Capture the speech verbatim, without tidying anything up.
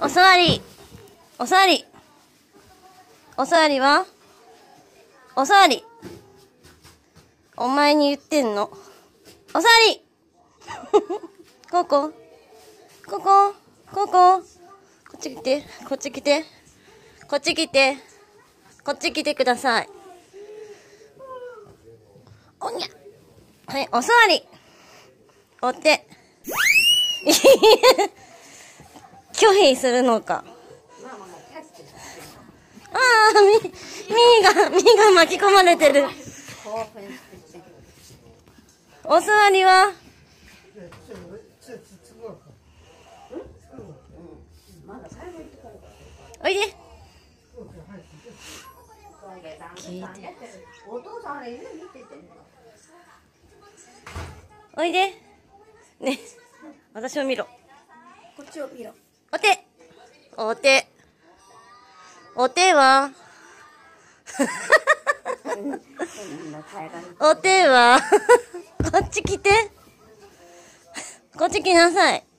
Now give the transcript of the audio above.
お座り。お座り。お座りはお座り。お前に言ってんの。お座りここ。ここ。ここ。こっち来て。こっち来て。こっち来て。こっち来てください。おにゃ。はい、お座り。お手。拒否するのか。ああ、み、みーが、みーが巻き込まれてる。お座りはおいで。聞いて。おいで。ね、私を見ろ。 こっちを見ろ。 お手。お手。お手はお手はこっち来て。こっち来なさい。